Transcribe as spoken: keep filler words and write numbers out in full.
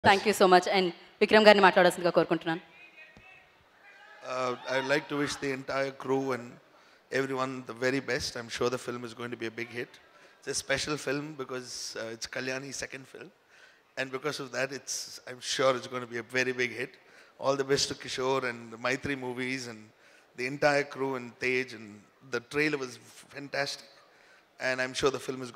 Thank you so much. And Vikram గారిని మాట్లాడాల్సిందిగా కోరుకుంటున్నాను. Uh, I'd like to wish the entire crew and everyone the very best. I'm sure the film is going to be a big hit. It's a special film because uh, it's Kalyani's second film. And because of that, it's I'm sure it's going to be a very big hit. All the best to Kishore and the Maitri movies and the entire crew and Tej. And the trailer was fantastic. And I'm sure the film is